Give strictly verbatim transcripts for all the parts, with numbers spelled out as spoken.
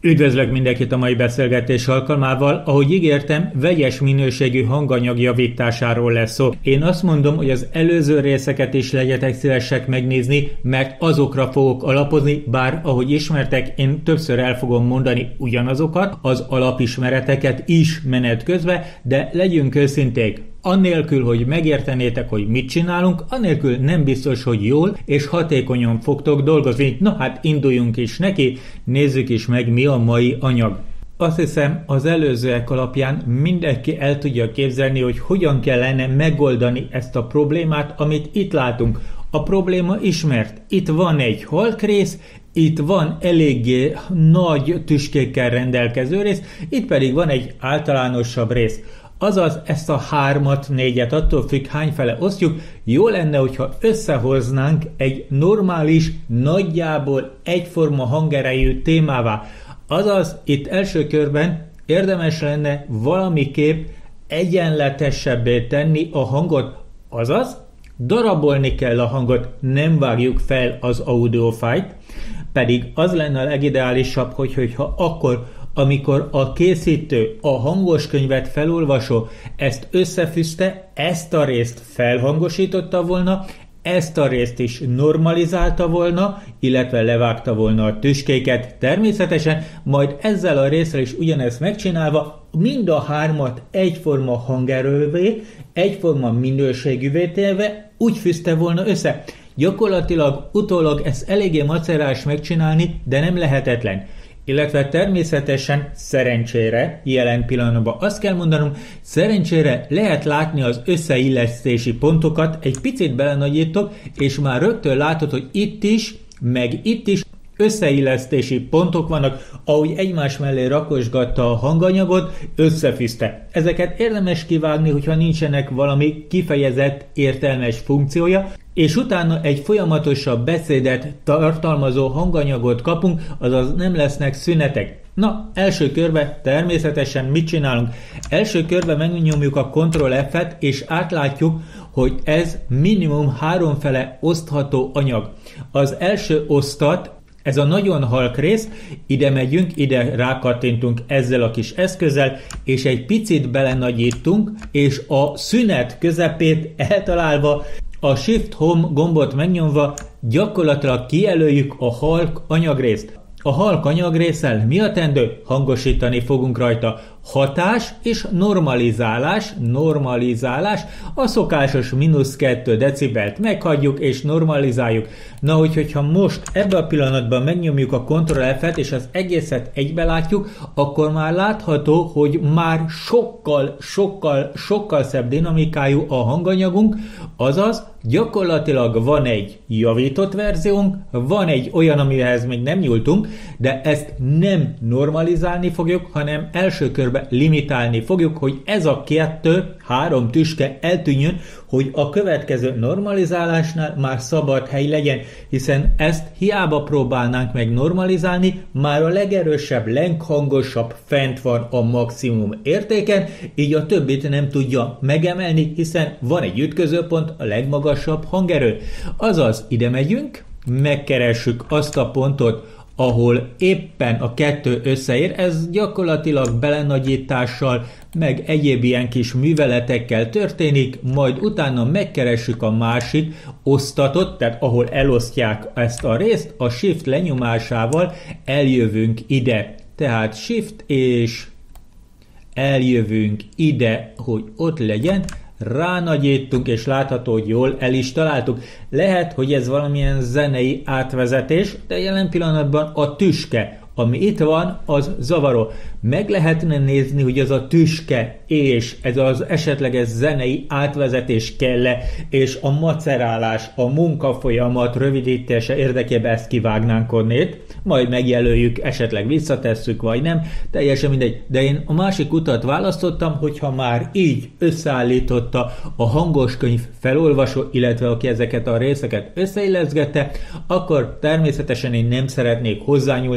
Üdvözlök mindenkit a mai beszélgetés alkalmával. Ahogy ígértem, vegyes minőségű hanganyag javításáról lesz szó. Én azt mondom, hogy az előző részeket is legyetek szívesek megnézni, mert azokra fogok alapozni, bár ahogy ismertek, én többször el fogom mondani ugyanazokat, az alapismereteket is menet közben, de legyünk őszinték. Annélkül, hogy megértenétek, hogy mit csinálunk, annélkül nem biztos, hogy jól és hatékonyan fogtok dolgozni. Na hát induljunk is neki, nézzük is meg, mi a mai anyag. Azt hiszem, az előzőek alapján mindenki el tudja képzelni, hogy hogyan kellene megoldani ezt a problémát, amit itt látunk. A probléma ismert. Itt van egy halkrész, itt van eléggé nagy tüskékkel rendelkező rész, itt pedig van egy általánosabb rész. Azaz ezt a hármat, négyet, attól függ hányfele osztjuk, jó lenne, hogyha összehoznánk egy normális, nagyjából egyforma hangerejű témává. Azaz itt első körben érdemes lenne valamiképp egyenletesebbé tenni a hangot, azaz darabolni kell a hangot, nem vágjuk fel az audiofájt, pedig az lenne a legideálisabb, hogy, hogyha akkor, amikor a készítő, a hangoskönyvet felolvasó ezt összefűzte, ezt a részt felhangosította volna, ezt a részt is normalizálta volna, illetve levágta volna a tüskéket természetesen, majd ezzel a részrel is ugyanezt megcsinálva, mind a hármat egyforma hangerővé, egyforma minőségűvé téve úgy fűzte volna össze. Gyakorlatilag utólag ezt eléggé macerás megcsinálni, de nem lehetetlen. Illetve természetesen szerencsére, jelen pillanatban azt kell mondanom, szerencsére lehet látni az összeillesztési pontokat, egy picit belenagyítok, és már rögtön látod, hogy itt is, meg itt is összeillesztési pontok vannak, ahogy egymás mellé rakosgatta a hanganyagot, összefűzte. Ezeket érdemes kivágni, hogyha nincsenek valami kifejezett értelmes funkciója, és utána egy folyamatosabb beszédet tartalmazó hanganyagot kapunk, azaz nem lesznek szünetek. Na, első körben természetesen mit csinálunk? Első körben megnyomjuk a kontroll F-et, és átlátjuk, hogy ez minimum háromfele osztható anyag. Az első osztat, ez a nagyon halk rész, ide megyünk, ide rákattintunk ezzel a kis eszközzel, és egy picit belenagyítunk, és a szünet közepét eltalálva, a Shift Home gombot megnyomva gyakorlatilag kijelöljük a halk anyagrészt. A halk anyagrésszel mi a tendő? Hangosítani fogunk rajta. Hatás és normalizálás, normalizálás, a szokásos mínusz kettő decibelt meghagyjuk és normalizáljuk. Na, hogy, hogyha most ebben a pillanatban megnyomjuk a kontroll F-et és az egészet egybe látjuk, akkor már látható, hogy már sokkal, sokkal, sokkal szebb dinamikájú a hanganyagunk, azaz gyakorlatilag van egy javított verziónk, van egy olyan, amihez még nem nyúltunk, de ezt nem normalizálni fogjuk, hanem első körben limitálni fogjuk, hogy ez a kettő, három tüske eltűnjön, hogy a következő normalizálásnál már szabad hely legyen, hiszen ezt hiába próbálnánk meg normalizálni, már a legerősebb, leghangosabb fent van a maximum értéken, így a többit nem tudja megemelni, hiszen van egy ütközőpont, a legmagasabb hangerő. Azaz ide megyünk, megkeressük azt a pontot, ahol éppen a kettő összeér, ez gyakorlatilag belenagyítással, meg egyéb ilyen kis műveletekkel történik, majd utána megkeressük a másik osztatot, tehát ahol elosztják ezt a részt, a Shift lenyomásával eljövünk ide. Tehát Shift és eljövünk ide, hogy ott legyen, ránagyítunk, és látható, hogy jól el is találtuk. Lehet, hogy ez valamilyen zenei átvezetés, de jelen pillanatban a tüske, ami itt van, az zavaró. Meg lehetne nézni, hogy az a tüske és ez az esetleges zenei átvezetés kell-e, és a macerálás, a munkafolyamat rövidítése érdekében ezt kivágnánk onnét, majd megjelöljük, esetleg visszatesszük, vagy nem, teljesen mindegy. De én a másik utat választottam, hogyha már így összeállította a hangoskönyv felolvasó, illetve aki ezeket a részeket összeilleszgette, akkor természetesen én nem szeretnék hozzányúlni.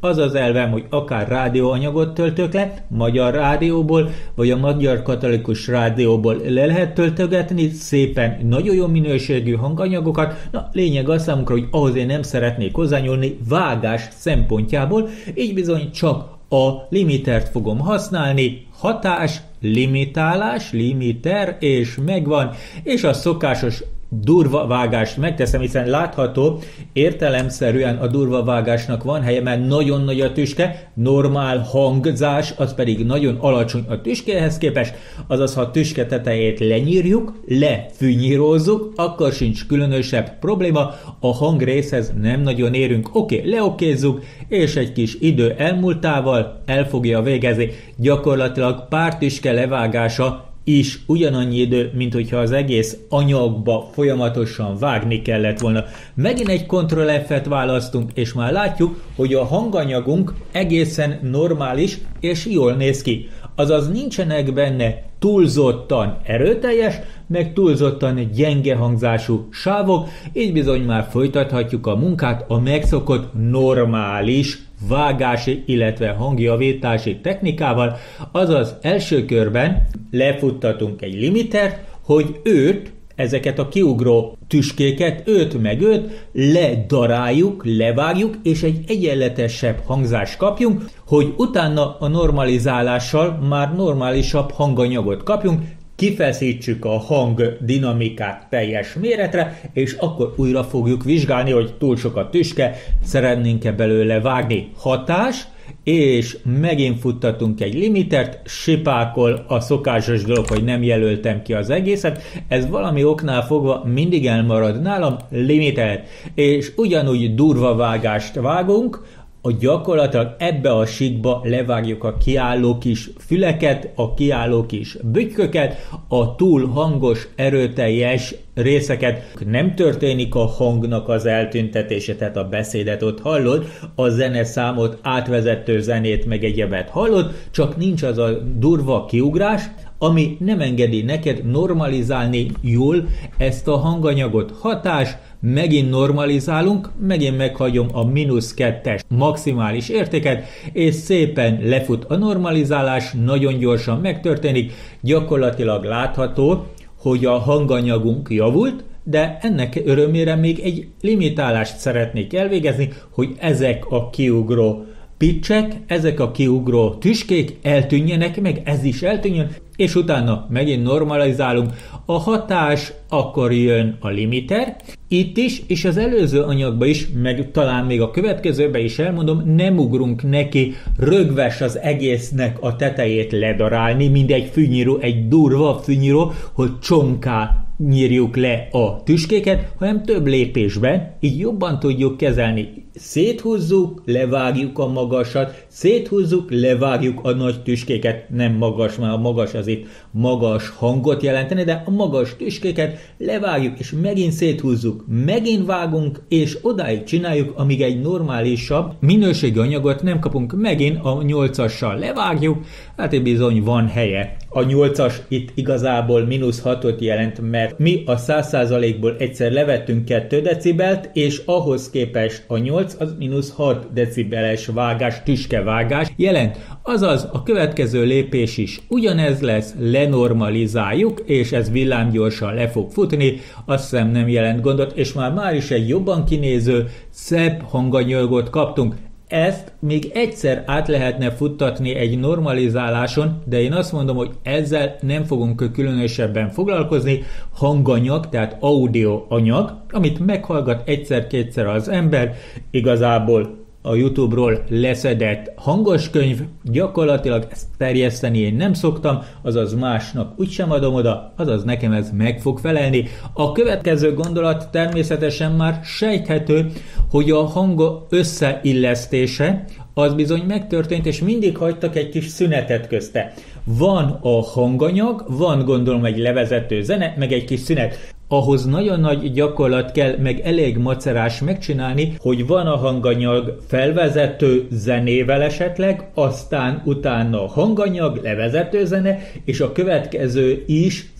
Az az elvem, hogy akár rádióanyagot töltök le, magyar rádióból, vagy a Magyar Katolikus Rádióból le lehet töltögetni szépen nagyon jó minőségű hanganyagokat. Na, lényeg az számunkra, hogy ahhoz én nem szeretnék hozzányúlni vágás szempontjából, így bizony csak a limitert fogom használni, hatás, limitálás, limiter, és megvan, és a szokásos durva vágást megteszem, hiszen látható, értelemszerűen a durva vágásnak van helye, mert nagyon nagy a tüske, normál hangzás, az pedig nagyon alacsony a tüskéhez képest, azaz ha a tüske tetejét lenyírjuk, lefűnyírozzuk, akkor sincs különösebb probléma, a hangrészhez nem nagyon érünk. Oké, okay, leokézzuk, és egy kis idő elmúltával el fogja végezni. Gyakorlatilag pár tüske levágása is ugyanannyi idő, mint hogyha az egész anyagba folyamatosan vágni kellett volna. Megint egy Ctrl F-et választunk, és már látjuk, hogy a hanganyagunk egészen normális és jól néz ki. Azaz nincsenek benne túlzottan erőteljes, meg túlzottan gyenge hangzású sávok, így bizony már folytathatjuk a munkát a megszokott normális vágási, illetve hangjavítási technikával, azaz első körben lefuttatunk egy limitert, hogy őt, ezeket a kiugró tüskéket, öt meg öt, ledaráljuk, levágjuk, és egy egyenletesebb hangzást kapjunk, hogy utána a normalizálással már normálisabb hanganyagot kapjunk, kifeszítsük a hang dinamikát teljes méretre, és akkor újra fogjuk vizsgálni, hogy túl sok a tüske, szeretnénk-e belőle vágni. Hatás, és megint futtatunk egy limitert, sipákol a szokásos dolog, hogy nem jelöltem ki az egészet, ez valami oknál fogva mindig elmarad nálam, limiter, és ugyanúgy durva vágást vágunk, a gyakorlatilag ebbe a síkba levágjuk a kiálló kis füleket, a kiálló kis bütyköket, a túl hangos, erőteljes részeket. Nem történik a hangnak az eltüntetése, tehát a beszédet ott hallod, a zeneszámot, átvezető zenét, meg egyebet hallod, csak nincs az a durva kiugrás, ami nem engedi neked normalizálni jól ezt a hanganyagot. Hatás, megint normalizálunk, megint meghagyom a mínusz kettes maximális értéket, és szépen lefut a normalizálás, nagyon gyorsan megtörténik, gyakorlatilag látható, hogy a hanganyagunk javult, de ennek örömére még egy limitálást szeretnék elvégezni, hogy ezek a kiugró pitchek, ezek a kiugró tüskék eltűnjenek, meg ez is eltűnjön, és utána megint normalizálunk. A hatás, akkor jön a limiter, itt is, és az előző anyagban is, meg talán még a következőben is elmondom, nem ugrunk neki rögves az egésznek a tetejét ledarálni, mint egy fűnyíró, egy durva fűnyíró, hogy csonká nyírjuk le a tüskéket, hanem több lépésben, így jobban tudjuk kezelni. Széthúzzuk, levágjuk a magasat, széthúzzuk, levágjuk a nagy tüskéket, nem magas, mert a magas az itt magas hangot jelentene, de a magas tüskéket levágjuk, és megint széthúzzuk, megint vágunk, és odáig csináljuk, amíg egy normálisabb minőségi anyagot nem kapunk, megint a nyolcassal levágjuk, hát itt bizony van helye. A nyolcas itt igazából mínusz hatot jelent, mert mi a száz százalékból egyszer levettünk kettő decibelt, és ahhoz képest a nyolc az mínusz hat decibeles vágás, tüskevágás jelent. Azaz a következő lépés is ugyanez lesz, lenormalizáljuk, és ez villámgyorsan le fog futni, azt hiszem nem jelent gondot, és már már is egy jobban kinéző, szebb hanganyagot kaptunk. Ezt még egyszer át lehetne futtatni egy normalizáláson, de én azt mondom, hogy ezzel nem fogunk különösebben foglalkozni. Hanganyag, tehát audio anyag, amit meghallgat egyszer-kétszer az ember, igazából a YouTube-ról leszedett hangos könyv, gyakorlatilag ezt terjeszteni én nem szoktam, azaz másnak úgysem adom oda, azaz nekem ez meg fog felelni. A következő gondolat természetesen már sejthető, hogy a hang összeillesztése az bizony megtörtént, és mindig hagytak egy kis szünetet közte. Van a hanganyag, van gondolom egy levezető zene, meg egy kis szünet. Ahhoz nagyon nagy gyakorlat kell, meg elég macerás megcsinálni, hogy van a hanganyag felvezető zenével esetleg, aztán utána hanganyag, levezető zene, és a következő is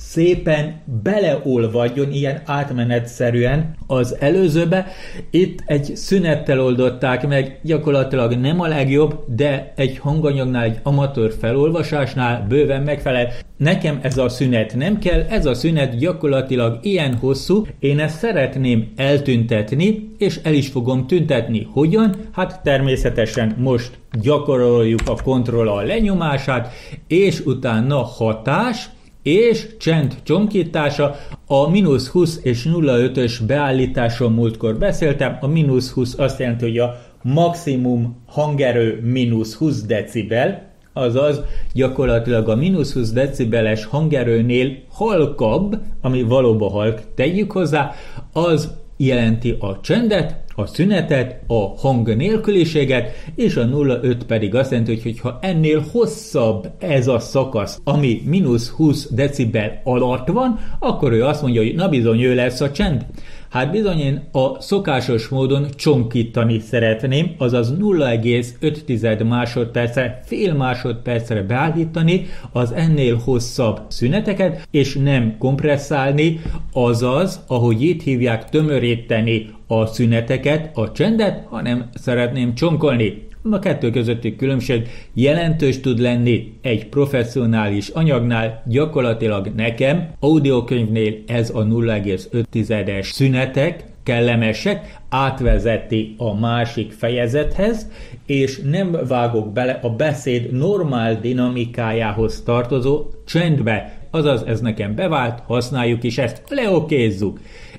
szépen beleolvadjon ilyen átmenetszerűen az előzőbe. Itt egy szünettel oldották meg, gyakorlatilag nem a legjobb, de egy hanganyagnál, egy amatőr felolvasásnál bőven megfelel. Nekem ez a szünet nem kell, ez a szünet gyakorlatilag ilyen hosszú, én ezt szeretném eltüntetni, és el is fogom tüntetni. Hogyan? Hát természetesen most gyakoroljuk a Ctrl-al lenyomását, és utána hatás, és csend csonkítása. A mínusz húsz és nulla ötös beállításon múltkor beszéltem, a mínusz húsz azt jelenti, hogy a maximum hangerő mínusz húsz decibel, azaz gyakorlatilag a mínusz húsz decibeles hangerőnél halkabb, ami valóban halk, tegyük hozzá, az jelenti a csendet, a szünetet, a hang nélküliséget, és a nulla öt pedig azt jelenti, hogy ha ennél hosszabb ez a szakasz, ami mínusz húsz decibel alatt van, akkor ő azt mondja, hogy na bizony, ő lesz a csend. Hát bizony én a szokásos módon csonkítani szeretném, azaz nulla egész öt másodpercre, fél másodpercre beállítani az ennél hosszabb szüneteket, és nem kompresszálni, azaz, ahogy itt hívják, tömöríteni a szüneteket, a csendet, hanem szeretném csonkolni. A kettő közötti különbség jelentős tud lenni egy professzionális anyagnál, gyakorlatilag nekem audiokönyvnél ez a nulla egész öt szünetek kellemesek, átvezeti a másik fejezethez, és nem vágok bele a beszéd normál dinamikájához tartozó csendbe. Azaz ez nekem bevált, használjuk is ezt, leokézzuk.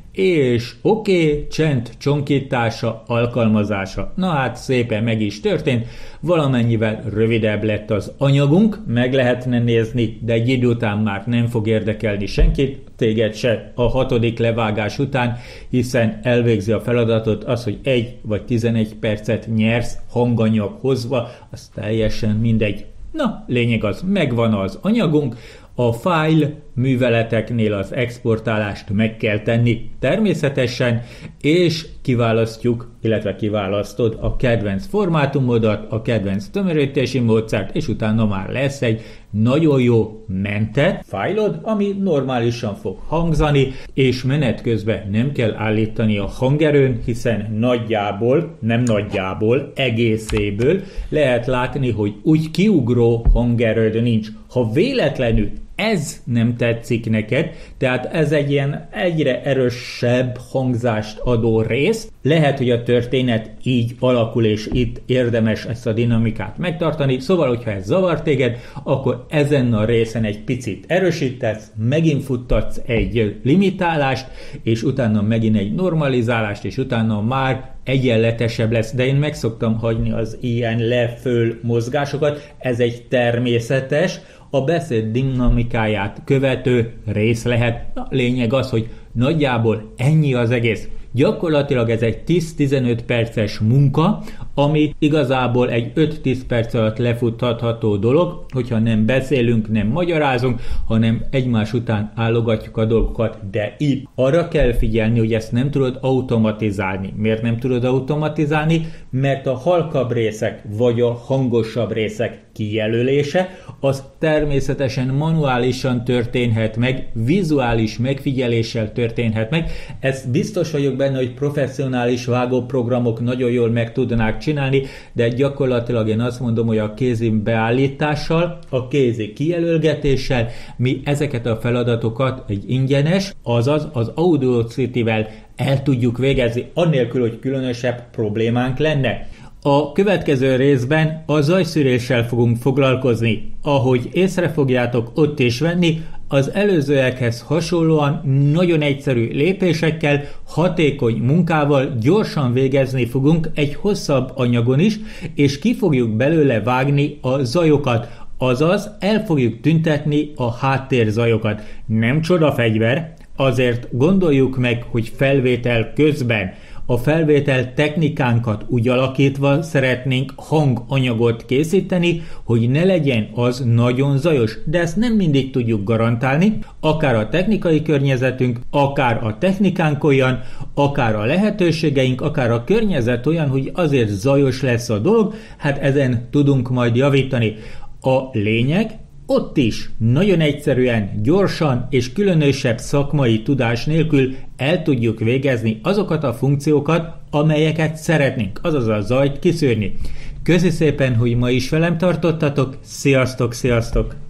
És oké, okay, csend csonkítása, alkalmazása. Na hát szépen meg is történt, valamennyivel rövidebb lett az anyagunk, meg lehetne nézni, de egy idő után már nem fog érdekelni senkit, téged se a hatodik levágás után, hiszen elvégzi a feladatot az, hogy egy vagy tizenegy percet nyersz hanganyag hozva, az teljesen mindegy. Na, lényeg az, megvan az anyagunk, a file műveleteknél az exportálást meg kell tenni természetesen, és kiválasztjuk, illetve kiválasztod a kedvenc formátumodat, a kedvenc tömörítési módszert, és utána már lesz egy nagyon jó mentett fájlod, ami normálisan fog hangzani, és menet közben nem kell állítani a hangerőn, hiszen nagyjából, nem nagyjából, egészéből lehet látni, hogy úgy kiugró hangerőd nincs. Ha véletlenül ez nem tetszik neked, tehát ez egy ilyen egyre erősebb hangzást adó rész. Lehet, hogy a történet így alakul, és itt érdemes ezt a dinamikát megtartani, szóval, hogyha ez zavar téged, akkor ezen a részen egy picit erősítesz, megint futtatsz egy limitálást, és utána megint egy normalizálást, és utána már egyenletesebb lesz, de én meg szoktam hagyni az ilyen le-föl mozgásokat, ez egy természetes, a beszéd dinamikáját követő rész lehet. A lényeg az, hogy nagyjából ennyi az egész. Gyakorlatilag ez egy tíz-tizenöt perces munka, ami igazából egy öt-tíz perc alatt lefuttatható dolog, hogyha nem beszélünk, nem magyarázunk, hanem egymás után állogatjuk a dolgokat, de itt arra kell figyelni, hogy ezt nem tudod automatizálni. Miért nem tudod automatizálni? Mert a halkabb részek vagy a hangosabb részek kijelölése az természetesen manuálisan történhet meg, vizuális megfigyeléssel történhet meg. Ez biztos vagyok benne, hogy professzionális vágóprogramok nagyon jól meg tudnák csinálni, de gyakorlatilag én azt mondom, hogy a kézi beállítással, a kézi kijelölgetéssel mi ezeket a feladatokat egy ingyenes, azaz az Audacity-vel el tudjuk végezni, annélkül, hogy különösebb problémánk lenne. A következő részben a zajszűréssel fogunk foglalkozni. Ahogy észre fogjátok ott is venni, az előzőekhez hasonlóan nagyon egyszerű lépésekkel, hatékony munkával gyorsan végezni fogunk egy hosszabb anyagon is, és ki fogjuk belőle vágni a zajokat, azaz el fogjuk tüntetni a háttérzajokat. Nem csodafegyver, azért gondoljuk meg, hogy felvétel közben a felvétel technikánkat úgy alakítva szeretnénk hanganyagot készíteni, hogy ne legyen az nagyon zajos, de ezt nem mindig tudjuk garantálni, akár a technikai környezetünk, akár a technikánk olyan, akár a lehetőségeink, akár a környezet olyan, hogy azért zajos lesz a dolog, hát ezen tudunk majd javítani. A lényeg, ott is nagyon egyszerűen, gyorsan és különösebb szakmai tudás nélkül el tudjuk végezni azokat a funkciókat, amelyeket szeretnénk, azaz a zajt kiszűrni. Köszi szépen, hogy ma is velem tartottatok, sziasztok, sziasztok!